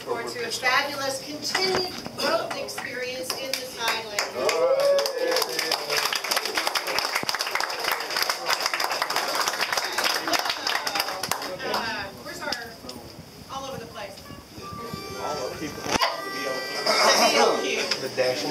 forward to a fabulous continued growth experience in the Tidelanders. Where's our all over the place? The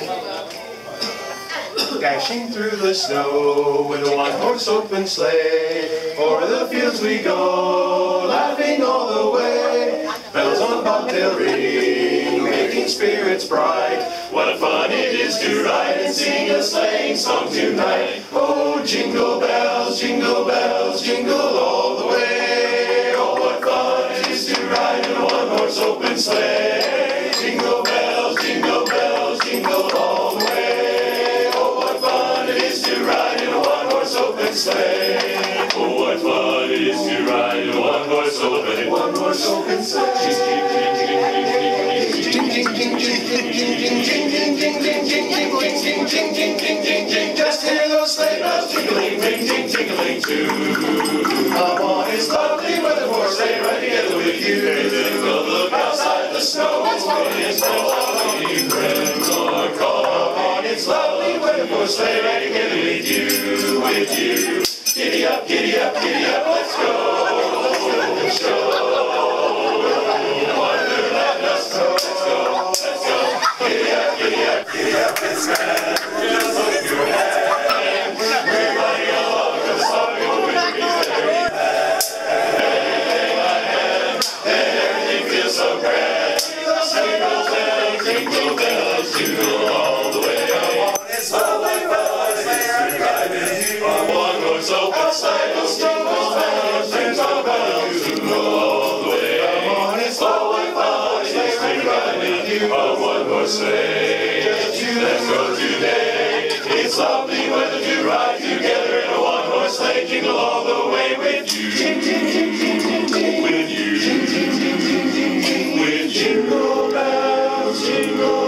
dashing through the snow with a one-horse open sleigh. O'er the fields we go, laughing all the way. Bells on bobtail ring, making spirits bright. What fun it is to ride and sing a sleighing song tonight. Oh, jingle bells, jingle all the way. Oh, what fun it is to ride in a one-horse open sleigh. Jingle bells, jingle all the way. Oh, what fun it is to ride in a one-horse open sleigh. Oh, what fun it is to ride in a one-horse open sleigh. Just hear those sleigh bells jingling, ring, ting, tingling too. Come on, it's lovely weather for a sleigh ride together with you. Look outside the snow, it's lovely friends are come on, it's lovely weather for a sleigh ride together with you. Giddy up, let's go. Show Wonderland, let's go. Giddy up, it's grand. Just look your hand. We're riding along the song and we're very happy. And everything feels so grand. Jingle bells, jingle all the way. It's lovely fun, it's driving on one horse open sleigh. Jingle bells, jingle all the way. It's lovely fun, it's driving on one horse sleigh. Let's go today. It's lovely weather to ride together in a one-horse sleigh. Jingle all the way with you. With jingle bells, jingle.